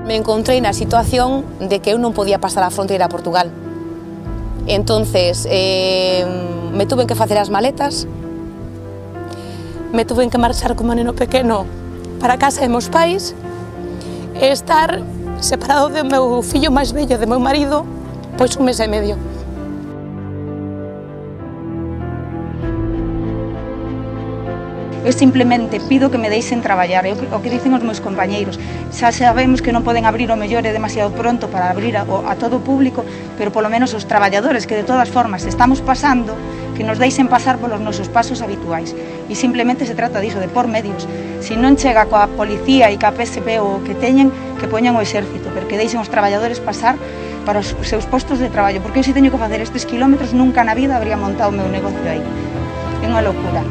me encontrei na situación de que eu non podía pasar a fronteira a Portugal. Entonces, me tuve que facer as maletas, me tuve que marchar como neno pequeno para a casa de meus pais e estar separado do meu fillo máis vello, do meu marido, pois 1 mes e medio. Eu simplemente pido que me deixen traballar, é o que dicen os meus compañeiros. Xa sabemos que non poden abrir o mellor, é demasiado pronto para abrir a todo o público, pero polo menos os traballadores que de todas formas estamos pasando, que nos deixen pasar polos nosos pasos habituais. E simplemente se trata diso, de por medios. Se non chega coa policía e coa PSP ou o que teñen, que poñan o exército, pero que deixen os traballadores pasar para os seus postos de traballo, porque eu se teño que facer estes kilómetros nunca na vida habría montado o meu negocio aí. É unha loucura.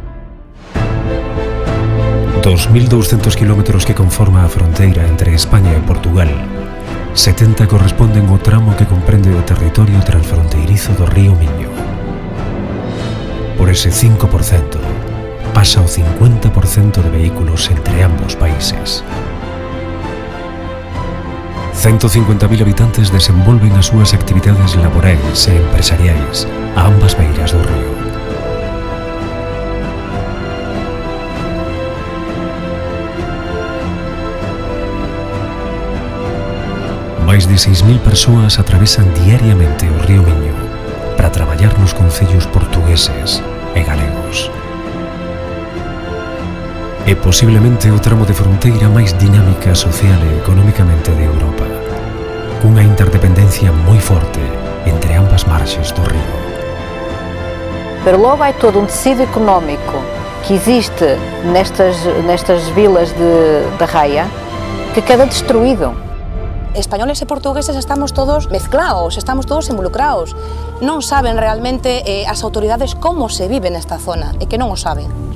2.200 kilómetros que conforma a fronteira entre España e Portugal. 70 corresponden ao tramo que comprende o territorio transfronteirizo do río Miño. Por ese 5% pasa o 50% de vehículos entre ambos países. 150.000 habitantes desenvolven as súas actividades laborais e empresariais a ambas beiras do río. Máis de 6.000 persoas atravesan diariamente o río Miño para traballar nos concellos portugueses e galegos. É posiblemente o tramo de fronteira máis dinámica social e económicamente de Europa, cunha interdependencia moi forte entre ambas marxes do río. Pero logo hai todo un tecido económico que existe nestas vilas da Raia que queda destruído. Españoles e portugueses estamos todos mezclados, estamos todos involucrados. Non saben realmente as autoridades como se vive nesta zona, e que non o saben.